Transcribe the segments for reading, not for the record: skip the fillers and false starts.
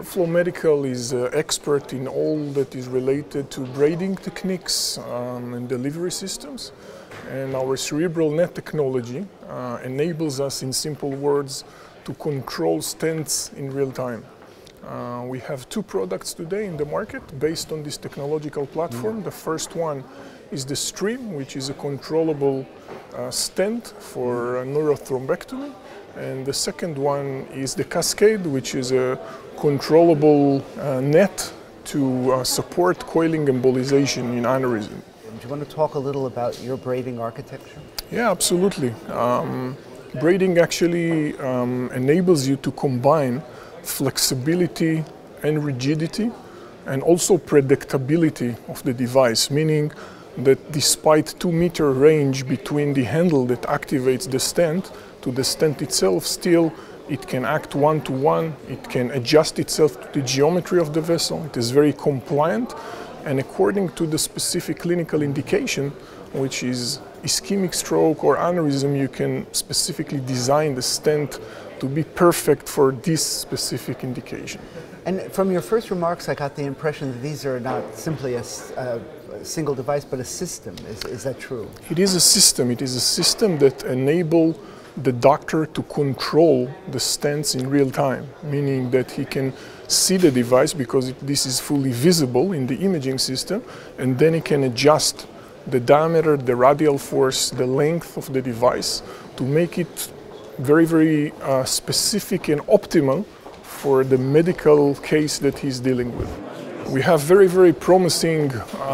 Perflow Medical is expert in all that is related to braiding techniques and delivery systems. And our cerebral net technology enables us, in simple words, to control stents in real time. We have two products today in the market based on this technological platform. The first one is the Stream, which is a controllable stent for neurothrombectomy. And the second one is the Cascade, which is a controllable net to support coiling embolization in aneurysm. Do you want to talk a little about your braiding architecture? Yeah, absolutely. Braiding actually enables you to combine flexibility and rigidity and also predictability of the device, meaning that despite 2-meter range between the handle that activates the stent to the stent itself, still it can act one-to-one, it can adjust itself to the geometry of the vessel, it is very compliant, and according to the specific clinical indication, which is ischemic stroke or aneurysm, you can specifically design the stent to be perfect for this specific indication. And from your first remarks, I got the impression that these are not simply a single device, but a system. Is that true? It is a system. It is a system that enables the doctor to control the stents in real time, meaning that he can see the device because this is fully visible in the imaging system, and then he can adjust the diameter, the radial force, the length of the device to make it very, very specific and optimal for the medical case that he's dealing with. We have very, very promising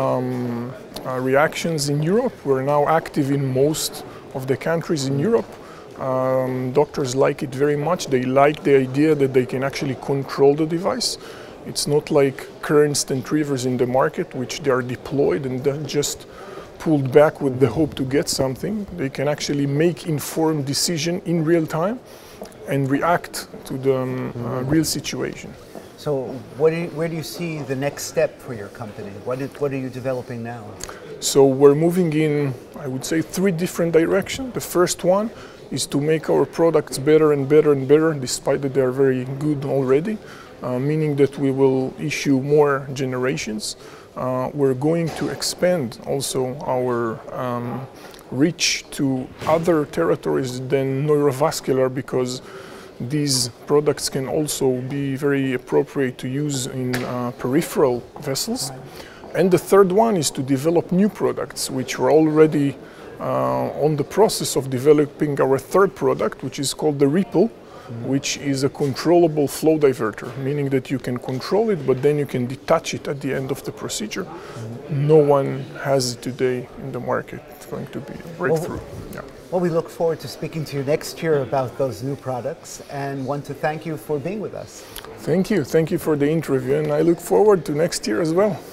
reactions in Europe. We're now active in most of the countries in Europe. Doctors like it very much. They like the idea that they can actually control the device. It's not like current stent retrievers in the market, which they are deployed and then just pulled back with the hope to get something. They can actually make informed decision in real time and react to the real situation. So where do you see the next step for your company? What are you developing now? So we're moving in, I would say, 3 different directions. The first one is to make our products better and better and better, despite that they are very good already, meaning that we will issue more generations. We're going to expand also our reach to other territories than neurovascular, because these products can also be very appropriate to use in peripheral vessels. And the third one is to develop new products, which we're already on the process of developing our third product, which is called the Ripple, which is a controllable flow diverter, meaning that you can control it, but then you can detach it at the end of the procedure. No one has it today in the market. It's going to be a breakthrough. Well, we look forward to speaking to you next year about those new products, and want to thank you for being with us. Thank you. Thank you for the interview, and I look forward to next year as well.